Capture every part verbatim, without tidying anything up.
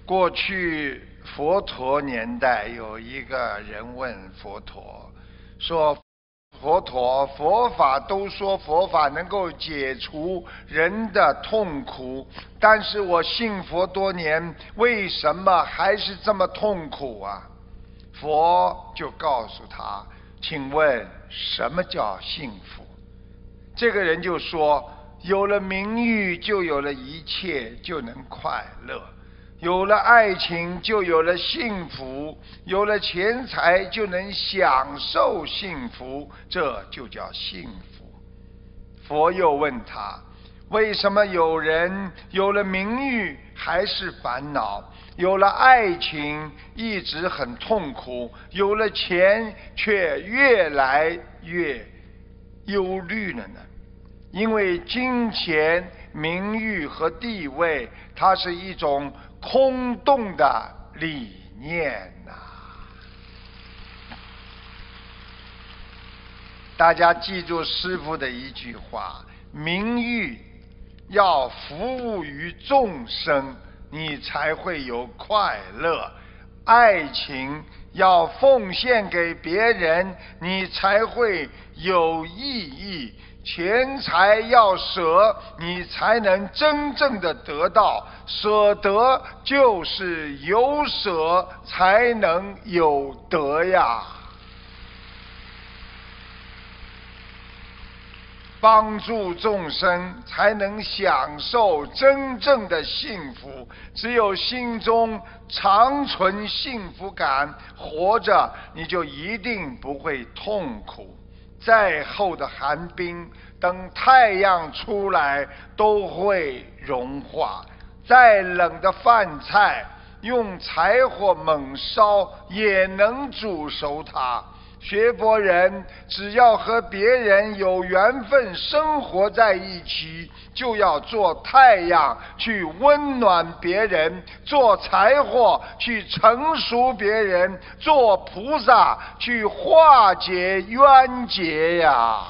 过去佛陀年代，有一个人问佛陀说：佛陀，佛法都说佛法能够解除人的痛苦，但是我信佛多年，为什么还是这么痛苦啊？佛就告诉他：请问什么叫幸福？这个人就说：有了名誉，就有了一切，就能快乐；有了爱情，就有了幸福；有了钱财，就能享受幸福，这就叫幸福。佛又问他：为什么有人有了名誉还是烦恼，有了爱情一直很痛苦，有了钱却越来越忧虑了呢？因为金钱、名誉和地位，它是一种空洞的理念呐、啊。大家记住师父的一句话：名誉要服务于众生，你才会有快乐；爱情要奉献给别人，你才会有意义；钱财要舍，你才能真正的得到。舍得就是有舍才能有得呀。帮助众生才能享受真正的幸福，只有心中常存幸福感，活着你就一定不会痛苦。再厚的寒冰，等太阳出来都会融化；再冷的饭菜，用柴火猛烧也能煮熟它。学佛人只要和别人有缘分生活在一起，就要做太阳去温暖别人，做柴火去成熟别人，做菩萨去化解冤结呀。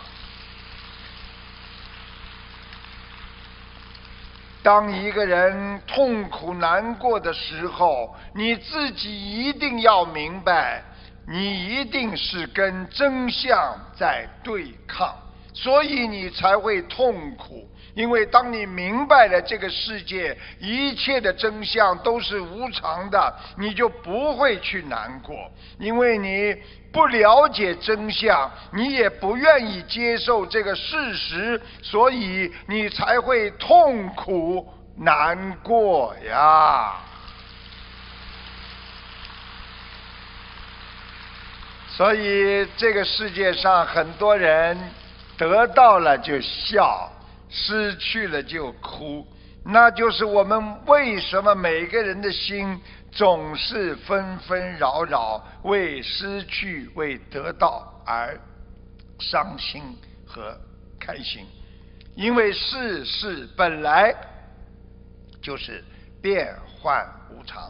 当一个人痛苦难过的时候，你自己一定要明白，你一定是跟真相在对抗，所以你才会痛苦。因为当你明白了这个世界一切的真相都是无常的，你就不会去难过。因为你不了解真相，你也不愿意接受这个事实，所以你才会痛苦难过呀。所以这个世界上很多人得到了就笑，失去了就哭，那就是我们为什么每个人的心总是纷纷扰扰，为失去为得到而伤心和开心。因为世事本来就是变幻无常，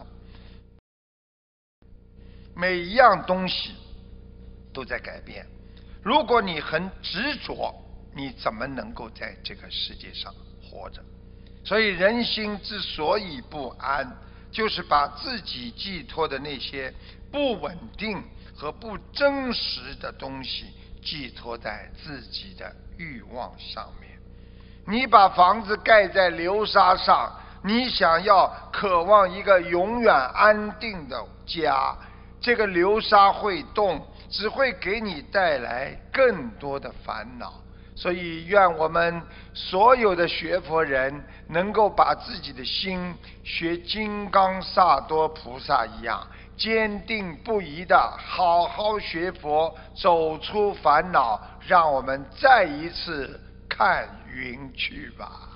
每一样东西都在改变。如果你很执着，你怎么能够在这个世界上活着？所以人心之所以不安，就是把自己寄托的那些不稳定和不真实的东西寄托在自己的欲望上面。你把房子盖在流沙上，你想要渴望一个永远安定的家，这个流沙会动，只会给你带来更多的烦恼。所以愿我们所有的学佛人能够把自己的心学金刚萨埵菩萨一样，坚定不移的好好学佛，走出烦恼，让我们再一次看云去吧。